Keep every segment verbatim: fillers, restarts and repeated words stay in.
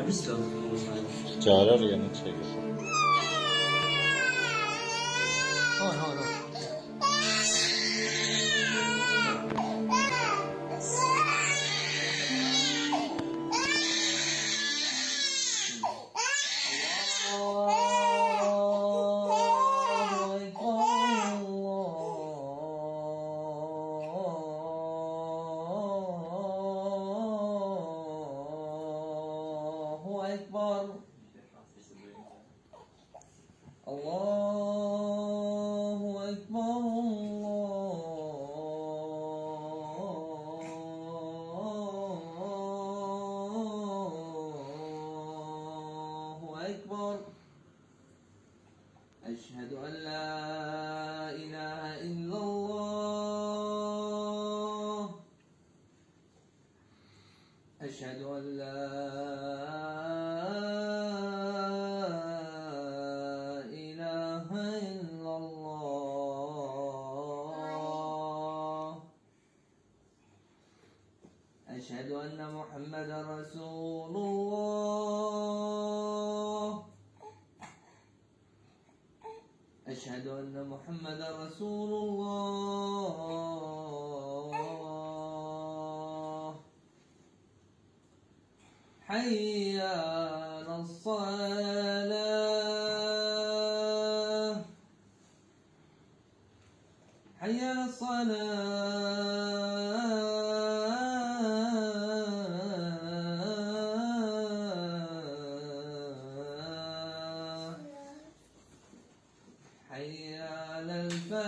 Çağırar yanı çekiyor. هون هون هون الله أكبر الله أكبر أشهد أن لا إله إلا الله أشهد أن لا إله إلا الله أشهد أن محمدا رسول الله أشهد أن محمدا رسول الله حي على الصلاة حي على الصلاة حي على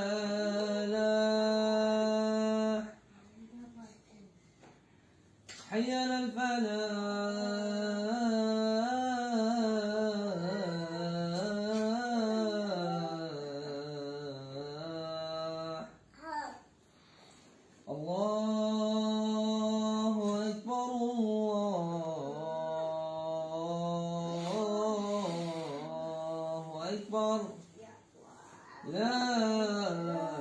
الفلاح حي على الفلاح الله أكبر الله أكبر لا